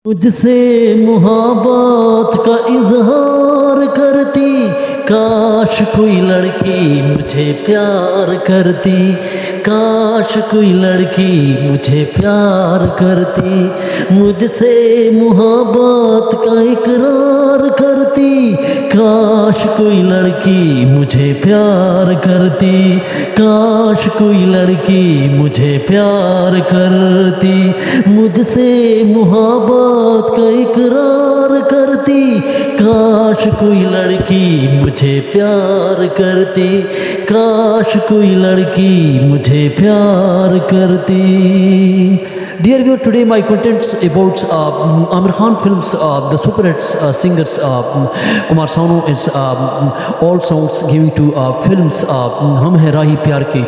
मुझसे मुहब्बत का इजहार करती, काश कोई लड़की मुझे प्यार करती, काश कोई लड़की मुझे प्यार करती। मुझसे मुहब्बत का इकरार करती, काश कोई लड़की मुझे प्यार करती, काश कोई लड़की मुझे प्यार करती। मुझसे मुहब्बत का इकरार करती, काश कोई लड़की मुझे प्यार करती, काश कोई लड़की मुझे प्यार करती। Dear viewer, today my contents about Amir Khan films, the super hits singers Kumar Sanu is all songs giving to films हम हैं राही प्यार के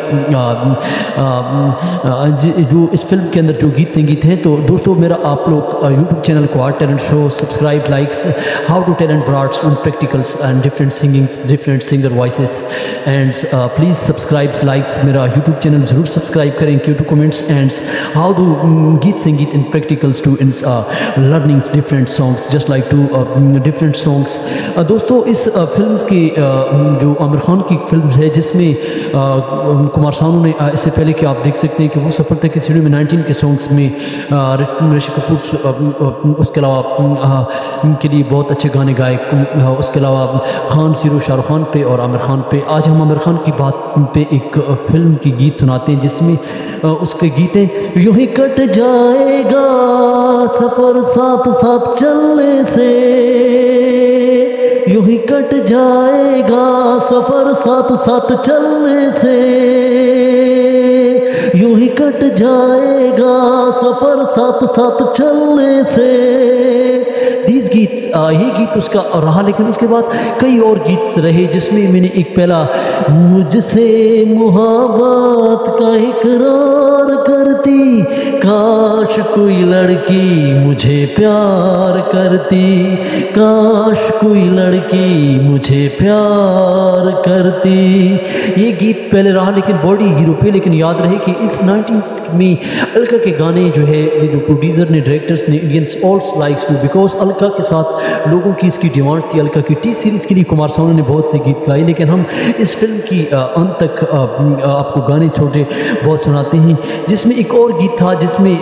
जो इस फिल्म के अंदर जो गीत संगीत है। तो दोस्तों मेरा आप लोग YouTube चैनल को talent show subscribe, likes, how to talent broad student practicals and different singings, different singer voices and please subscribe, likes मेरा YouTube चैनल ज़रूर सब्सक्राइब करें। Q to comments and how to गीत संगीत in practical students learnings different songs just like to different songs. दोस्तों इस film की जो आमिर खान की फिल्म है जिसमें कुमार सानू ने इससे पहले कि आप देख सकते हैं कि वो सफलता की सीढ़ी में 19 के सॉन्ग्स में ऋषि कपूर उसके अलावा के लिए बहुत अच्छे गाने गाए। उसके अलावा खान सीरो शाहरुख खान पे और आमिर खान पे। आज हम आमिर खान की बात पे एक फिल्म के गीत सुनाते हैं जिसमें उसके गीत हैं यूं ही कट जाएगा सफर साथ साथ चलने से, यूं ही कट जाएगा सफर साथ साथ चलने से, यूं ही कट जाएगा सफर साथ साथ चलने से। दीज गीट्स ये गीत उसका रहा, लेकिन उसके बाद कई और गीत रहे जिसमें मैंने एक पहला मुझसे मुहब्बत का इकरार करती, काश कोई लड़की मुझे प्यार करती, काश कोई लड़की मुझे प्यार करती। ये गीत पहले रहा लेकिन बॉडी हीरो पे। लेकिन याद रहे कि इस 19 में अलका के गाने जो है जो प्रोड्यूसर ने, डायरेक्टर्स ने, Indians all likes to, because Alka के साथ लोगों की इसकी डिमांड थी। अलका की टी सीरीज़ के लिए कुमार सानू ने बहुत से गीत गाए, लेकिन हम इस फिल्म की अंत तक आपको गाने छोटे बहुत सुनाते हैं। जिसमें एक और गीत था जिसमें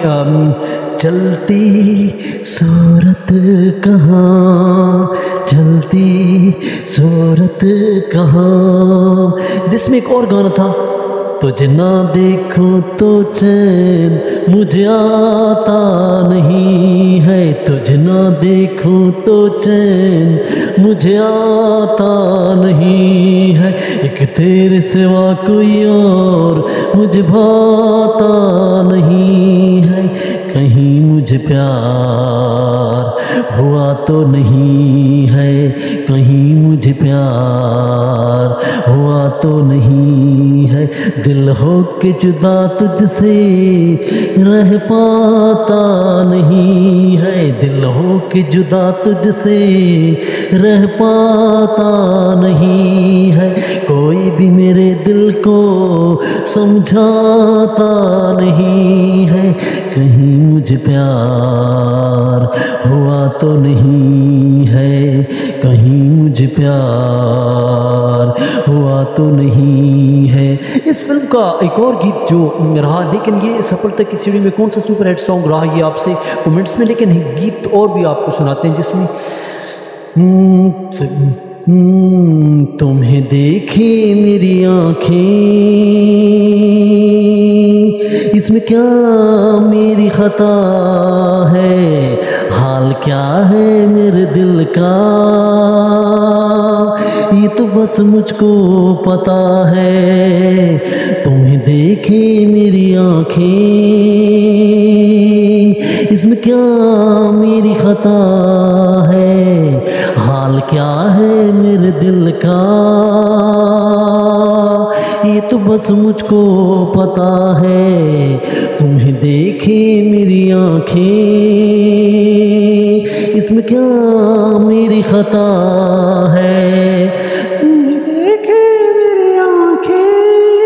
चलती सूरत कहाँ, चलती सूरत कहाँ। जिसमें एक और गाना था तुझे ना देखूं तो चैन मुझे आता नहीं है, तुझे ना देखूं तो चैन मुझे आता नहीं है, एक तेरे सिवा कोई और मुझे भाता नहीं है, कहीं मुझे प्यार हुआ तो नहीं है, कहीं मुझे प्यार हुआ तो नहीं है, दिल हो के जुदा तुझसे रह पाता नहीं है, दिल हो के जुदा तुझसे रह पाता नहीं है, कोई भी मेरे दिल को समझाता नहीं है, कहीं मुझे प्यार हुआ तो नहीं है, कहीं मुझे प्यार हुआ तो नहीं है। इस फिल्म का एक और गीत जो रहा, लेकिन ये सफलता की सीढ़ी में कौन सा सुपर हिट सॉन्ग रहा ये आपसे कमेंट्स में, लेकिन गीत और भी आपको सुनाते हैं जिसमें तुम्हें देखी मेरी आँखें, इसमें क्या मेरी खता है, हाल क्या है मेरे दिल का, ये तो बस मुझको पता है, तुम्हें देखी मेरी आँखें, इसमें क्या मेरी खता है, हाल क्या है मेरे दिल का, ये तो बस मुझको पता है, तुम्हें देखे मेरी आँखें, इसमें क्या मेरी खता है, तुम्हें देखे मेरी आँखें,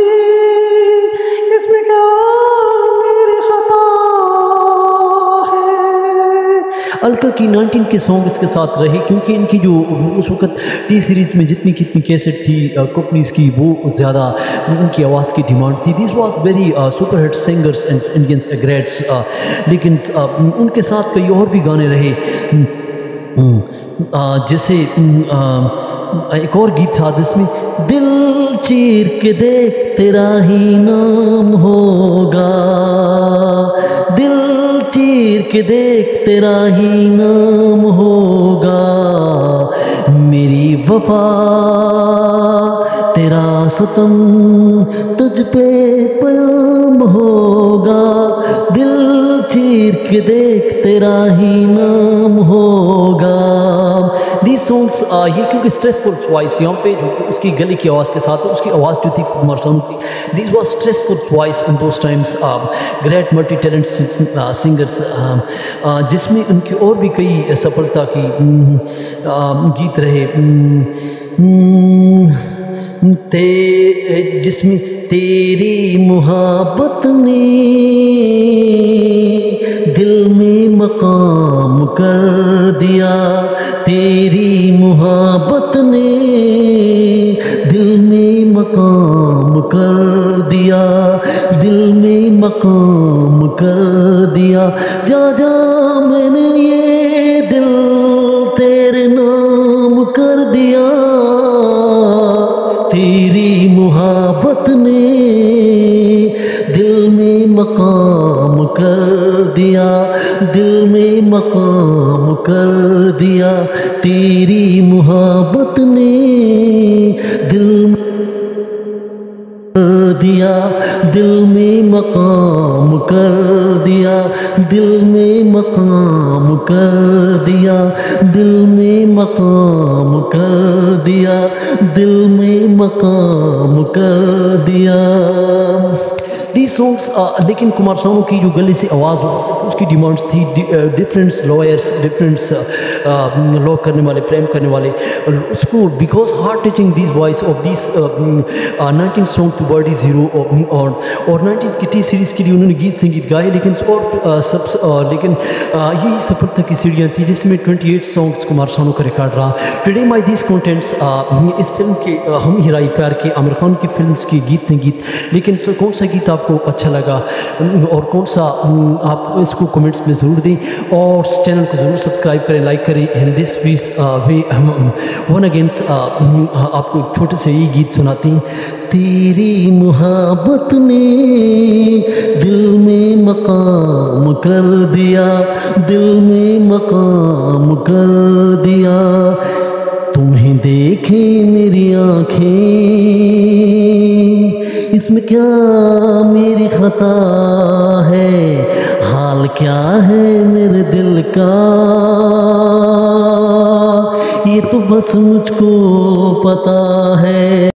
इसमें क्या मेरी खता है। अलका की 19 के सॉन्ग इसके साथ रहे, क्योंकि इनकी जो उस वक्त टी सीरीज़ में जितनी कितनी कैसेट थी कंपनीज़ की, वो ज़्यादा उनकी आवाज़ की डिमांड थी। This was very super hit singers and Indians greats, लेकिन उनके साथ कई और भी गाने रहे, जैसे एक और गीत था जिसमें दिल चीर के देख तेरा ही नाम होगा, दिल चीर के देख तेरा ही नाम होगा, मेरी वफा तेरा सतम तुझ पे प्याम होगा, दिल चीर के देख तेरा ही नाम होगा। These songs ये क्योंकि स्ट्रेसफुल वॉइस यहाँ पे जो उसकी गले की आवाज़ के साथ उसकी आवाज़ जो थी कुमार सानू की, this was stressful voice in those times, great multi talent singers, जिसमें उनकी और भी कई सफलता की गीत रहे, जिसमें तेरी मोहब्बत ने दिल में मकाम कर दिया, तेरी मोहब्बत ने दिल में मकाम कर दिया, दिल में मकाम कर दिया, जा जा मैंने ये दिल तेरे नाम कर दिया, तेरी मोहब्बत ने दिल में मकाम कर दिया, दिल में मकाम कर दिया, तेरी मोहब्बत ने दिल कर दिया, दिल में मकाम कर दिया, दिल में मकाम कर दिया, दिल में मकाम कर दिया, दिल में मकाम कर दिया। These songs, लेकिन कुमार सानू की जो गले से आवाज़ उसकी डिमांड्स थी, डिफरेंट लॉयर्स, डिफरेंट लॉ करने वाले, प्रेम करने वाले, उसको because heart touching this voice of this 19 song to body zero और 19 की टी सीरीज़ के लिए उन्होंने गीत संगीत गाए, लेकिन लेकिन यही सफलता की सीढ़ियाँ थी जिसमें 28 सॉन्ग्स कुमार सानू का रिकॉर्ड रहा। टुडे माई दिस कंटेंट्स, इस फिल्म के हम हीराई प्यार के आमिर खान की फिल्म्स के गीत संगीत, लेकिन कौन सा गीत आपको अच्छा लगा और कौन सा आप इसको कमेंट्स में ज़रूर दें और चैनल को ज़रूर सब्सक्राइब करें, लाइक करें। एंड दिस वीस वे वन अगेन आपको एक छोटे से ये गीत सुनाते हैं। तेरी मोहब्बत ने दिल में मकाम कर दिया, दिल में मकाम कर दिया, तुम्हें देखे मेरी आँखें, इसमें क्या मेरी खता है, हाल क्या है मेरे दिल का, ये तो बस मुझको पता है।